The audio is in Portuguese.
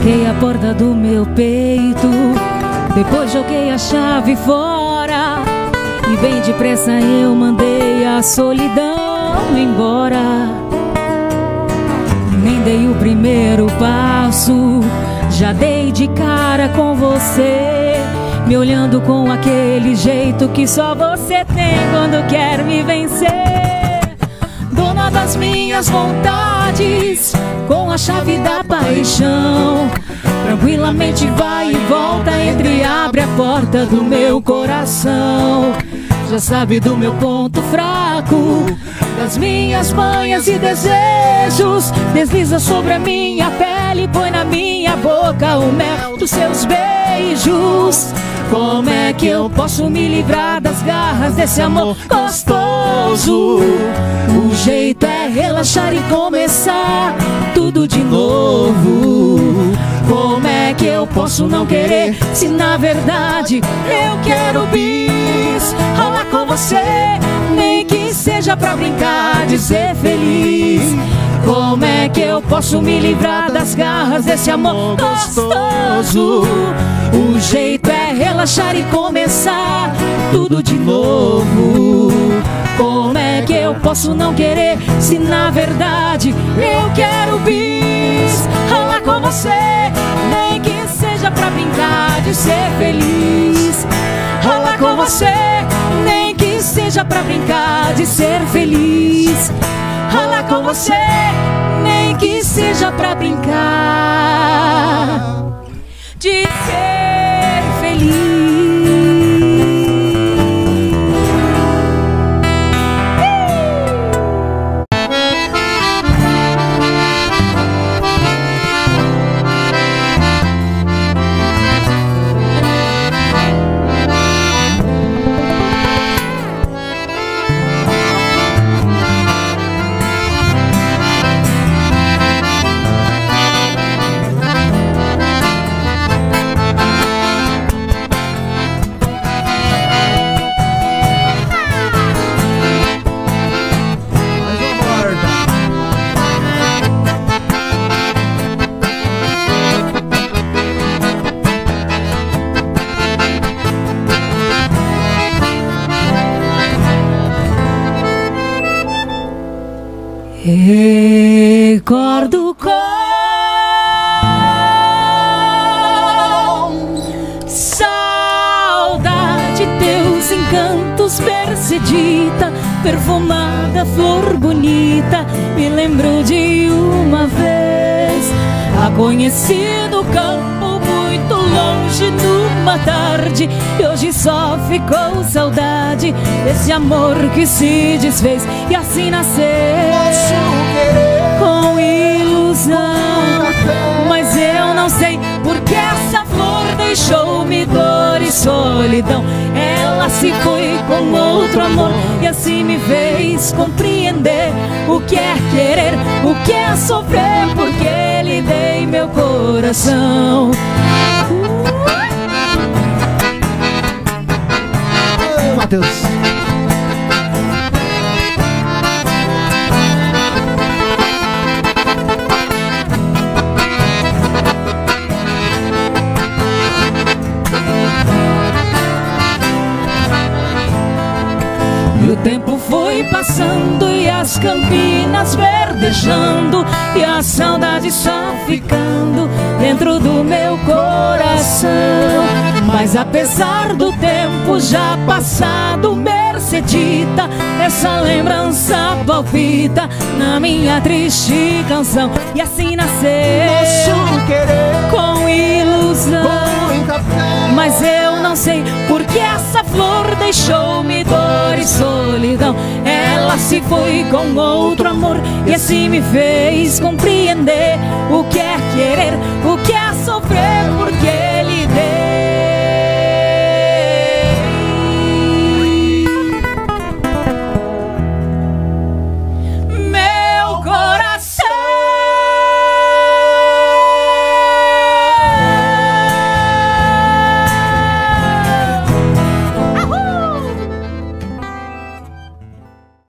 tranquei a porta do meu peito, depois joguei a chave fora e bem depressa eu mandei a solidão embora. Nem dei o primeiro passo, já dei de cara com você, me olhando com aquele jeito que só você tem quando quer me vencer. Dona das minhas vontades, com a chave da paixão, tranquilamente vai e volta, entra e abre a porta do meu coração. Já sabe do meu ponto fraco, das minhas manhas e desejos, desliza sobre a minha pele, põe na minha boca o mel dos seus beijos. Como é que eu posso me livrar das garras desse amor gostoso? O jeito é relaxar e começar tudo de novo. Como é que eu posso não querer, se na verdade eu quero bis? Ralar com você, nem que seja pra brincar de ser feliz. Como é que eu posso me livrar das garras desse amor gostoso? O jeito é relaxar e começar tudo de novo. Como é que eu posso não querer, se na verdade eu quero bis? Ralar com você, nem que seja pra brincar de ser feliz. Ralar com você, nem que seja pra brincar de ser feliz. Ralar com você, nem que seja pra brincar de ser feliz. Recordo com saudade teus encantos, Mercedita, perfumada flor bonita. Me lembro de uma vez a conheci no campo, muito longe, numa tarde, e hoje só ficou saudade desse amor que se desfez e assim nasceu com ilusão. Mas eu não sei porque essa flor deixou-me dor e solidão. Ela se foi com outro amor e assim me fez compreender o que é querer, o que é sofrer, porque lhe dei meu coração. Matheus. E o tempo foi passando e as campinas verdejando e a saudade só ficando dentro do meu coração. Mas apesar do tempo já passado, Mercedita, essa lembrança palpita na minha triste canção. E assim nasceu Nosso querer com ilusão. Mas eu não sei porque essa flor deixou-me dor e solidão. Ela se foi com outro amor e assim me fez compreender o que é querer, o